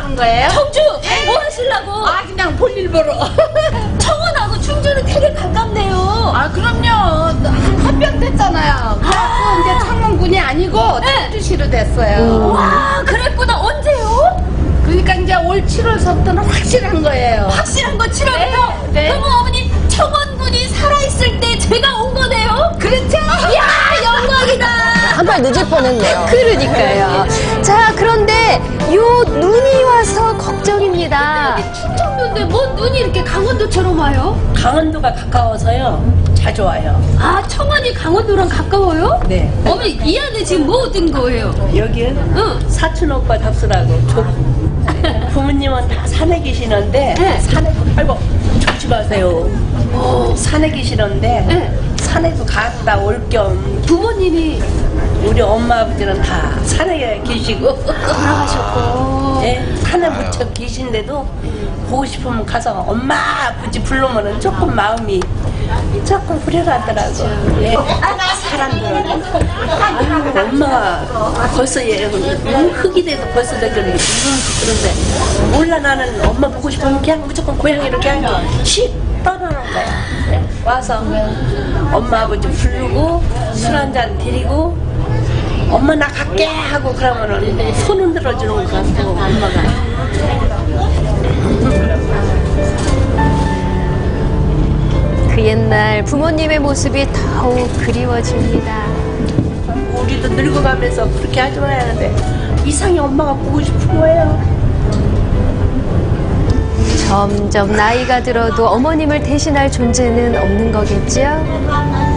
가는 거예요? 청주 예. 뭐 하시려고? 아, 그냥 볼일 보러. 청원하고 충주는 되게 가깝네요. 아, 그럼요. 합병 됐잖아요. 그래갖고 이제 창원군이 아니고 네. 청주시로 됐어요. 와, 그랬구나. 언제요? 그러니까 이제 올 7월서부터는 확실한 거예요. 확실한 거 7월부터? 네, 네. 그럼 어머니 청원군이 살아있을 때 제가 온 거네요? 그렇죠? 이야, 영광이다. 한 발 늦을 뻔했네요. 그러니까요. 자, 그런데 요 눈이 와서 걱정입니다. 여기 충청도인데 뭔 눈이 이렇게 강원도처럼 와요? 강원도가 가까워서요. 자주 와요. 아, 청원이 강원도랑 가까워요? 네. 어머니, 이 안에 지금 뭐 얻은 거예요? 여기는 응. 사촌 오빠 잡수라고 부모님은 다 산에 계시는데 네. 산에 아이고 조심하세요. 산에 계시는데 네. 산에도 갔다 올 겸 부모님이 우리 엄마 아버지는 다 산에 계시고 돌아가셨고. 예, 산에 무척 계신데도 보고 싶으면 가서 엄마 아버지 부르면은 조금 마음이 조금 후련하더라고. 예. 사람들은 아이고 엄마가 벌써 흙이 돼도 벌써 그런데 몰라 나는 엄마 보고 싶으면 그냥 무조건 고향으로 그냥 씩 떠나는 거야. 예. 와서 엄마 아버지 부르고 술 한잔 드리고 엄마 나 갈게 하고 그러면은 손 흔들어 주는 것 같고 엄마가 그 옛날 부모님의 모습이 더욱 그리워집니다. 우리도 늙어가면서 그렇게 하지 말아야 하는데 이상히 엄마가 보고 싶은 거예요. 점점 나이가 들어도 어머님을 대신할 존재는 없는 거겠죠?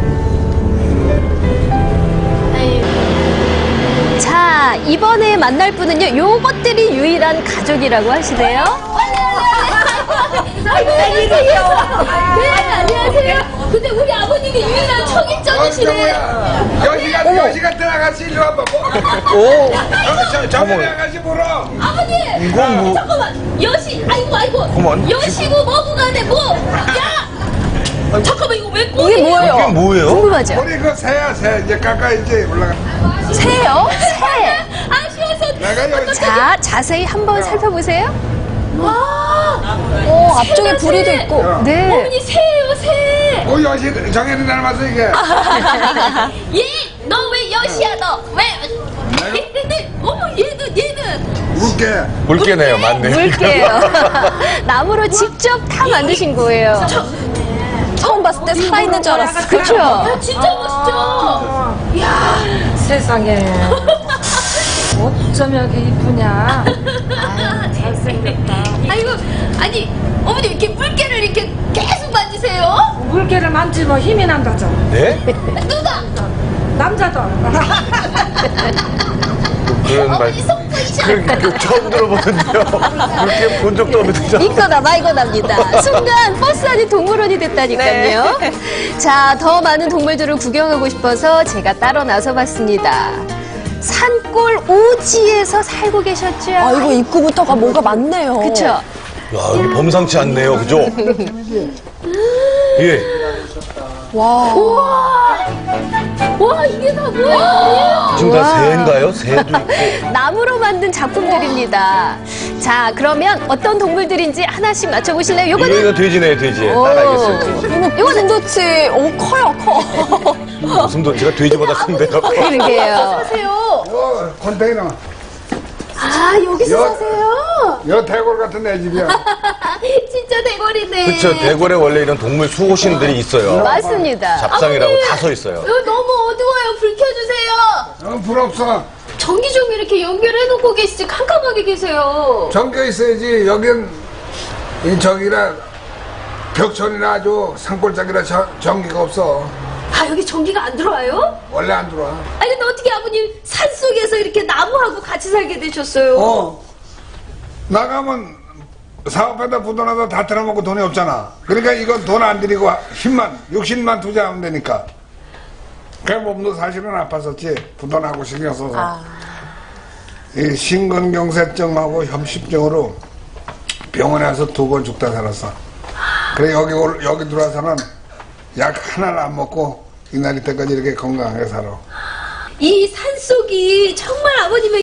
자, 이번에 만날 분은요, 요것들이 유일한 가족이라고 하시네요. 안녕하세요. 네, 안녕하세요. 근데 우리 아버님이 유일한 청일전이시네. 여시가 들어가시 일로 와봐. 오. 저기 아가씨 보러. 아버님! 이건 뭐? 잠깐만! 아이고! 그만. 여시고 뭐고 간에 뭐! 야! 잠깐만, 이거 왜 꼬리? 이게 뭐예요? 이게 뭐예요? 궁금하죠? 우리 그 새야 새 이제 가까이 이제 올라가. 새요? 새. 아쉬워서. 내가 여기 자, 자세히 한번 살펴보세요. 와! 앞쪽에 부리도 있고. 네. 어머니, 새예요, 새! 그 여시 정혜리 닮았어 이게. 얘! 너 왜 여시야, 너? 왜? 어머, 얘는! 물게. 물개네요, 맞네. 물게요. 나무로 직접 타 만드신 거예요. 처음 봤을 때 살아있는 줄 알았어. 그쵸? 야, 진짜 멋있죠? 세상에 어쩜 이렇게 이쁘냐. 아유, 잘생겼다. 아이고, 아니, 어머니 이렇게 물개를 이렇게 계속 만지세요? 물개를 만지면 힘이 난다죠. 네? 누가? 남자도. 그런 말. 어머니 속보이셔. 그 처음 들어보는데요. 그렇게 본 적도 없는데. 이거다 말거답니다. 순간 버스 안이 동물원이 됐다니까요. 자, 더 많은 동물들을 구경하고 싶어서 제가 따로 나서봤습니다. 산골 오지에서 살고 계셨죠? 아이고, 입구부터가 뭐가 많네요. 그쵸? 야, 여기 범상치 않네요, 그죠? 예. 와. 와, 이게 다 뭐야? 지금 다 새인가요? 새도 있고. 나무로 만든 작품들입니다. 자, 그러면 어떤 동물들인지 하나씩 맞춰보실래요? 요거는 이거 돼지네요, 돼지. 딱 알겠어요. 요거는 도치, 커요, 커. 웃음도치가 돼지보다 큰데요. 그러게요. 사세요. 요 컨테이너. 아, 여기서 사세요? 요 대골 같은 내 집이야. 진짜 대거리네. 그쵸, 대궐에 원래 이런 동물 수호신들이 있어요. 맞습니다. 잡상이라고 다 서 있어요. 너무 어두워요. 불 켜주세요. 불 없어. 전기 좀 이렇게 연결해놓고 계시지 깜깜하게 계세요. 전겨 있어야지. 여긴 이 저기라 벽천이나 아주 산골짜기라 전기가 없어. 아, 여기 전기가 안 들어와요? 원래 안 들어와. 아니, 근데 어떻게 아버님 산속에서 이렇게 나무하고 같이 살게 되셨어요? 나가면 사업에다 부도나서 다 틀어먹고 돈이 없잖아. 그러니까 이건 돈 안 들이고 힘만, 육신만 투자하면 되니까. 그 몸도 사실은 아팠었지. 부도나고 신경 써서. 이 심근경색증하고 협심증으로 병원에 와서 2번 죽다 살았어. 그래 여기 들어와서는 약 하나를 안 먹고 이날이 때까지 이렇게 건강하게 살아. 이 산속이 정말 아버님의